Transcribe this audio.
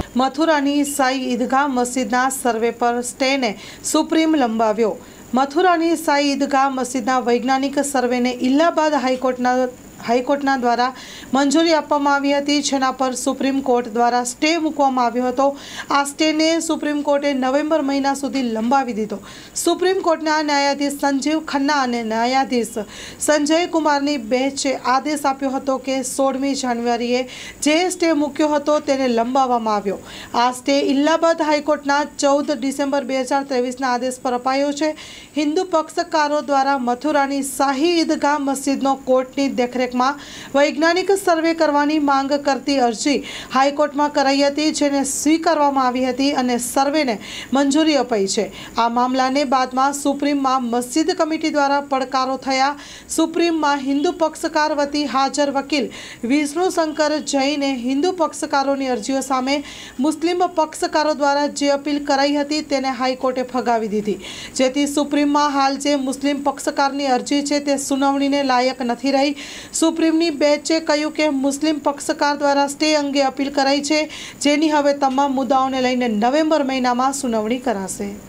મથુરાની સાઈ ઈદગાહ મસ્જિદના સર્વે પર સ્ટેને સુપ્રીમ લંબાવ્યો। મથુરાની સાઈ ઈદગાહ મસ્જિદના વૈજ્ઞાનિક સર્વેને ઇલાહાબાદ હાઈકોર્ટના દ્વારા મંજૂરી આપવામાં આવી હતી, જેના પર સુપ્રીમ કોર્ટ દ્વારા સ્ટે મૂકવામાં આવ્યો હતો। આ સ્ટેને સુપ્રીમ કોર્ટે નવેમ્બર મહિના સુધી લંબાવી દીધો। સુપ્રીમ કોર્ટના ન્યાયાધીશ સંજીવ ખન્ના અને ન્યાયાધીશ સંજય કુમારની બેન્ચે આદેશ આપ્યો હતો કે 16મી જાન્યુઆરીએ જે સ્ટે મૂક્યો હતો તેને લંબાવવામાં આવ્યો। આ સ્ટે ઇલાહાબાદ હાઈકોર્ટના 14 ડિસેમ્બર 2023ના આદેશ પર અપાયો છે। હિન્દુ પક્ષકારો દ્વારા મથુરાની શાહી ઈદગાહ મસ્જિદનો કોર્ટની દેખરેખમાં વૈજ્ઞાનિક સર્વે કરવાની માંગ કરતી અરજી હાઈકોર્ટમાં કરાઈ હતી, જેને સ્વીકારવામાં આવી હતી અને સર્વેને મંજૂરી અપાઈ છે। આ મામલાને બાદમાં સુપ્રીમમાં મસ્જિદ કમિટી દ્વારા પડકારો થયા। સુપ્રીમમાં હિન્દુ પક્ષકાર વતી હાજર વકીલ વિષ્ણુ શંકર જૈને હિન્દુ પક્ષકારોની અરજીઓ સામે મુસ્લિમ પક્ષકારો દ્વારા જે અપીલ કરાઈ હતી તેને હાઈકોર્ટે ફગાવી દીધી, જેથી સુપ્રીમમાં હાલ જે મુસ્લિમ પક્ષકારની અરજી છે તે સુનાવણીને લાયક નથી રહી। સુપ્રીમની બેન્ચે કહ્યું કે મુસ્લિમ પક્ષકાર દ્વારા સ્ટે અંગે અપીલ કરાઈ છે, જેની હવે તમામ મુદ્દાઓને લઈને નવેમ્બર મહિનામાં સુનાવણી કરાશે।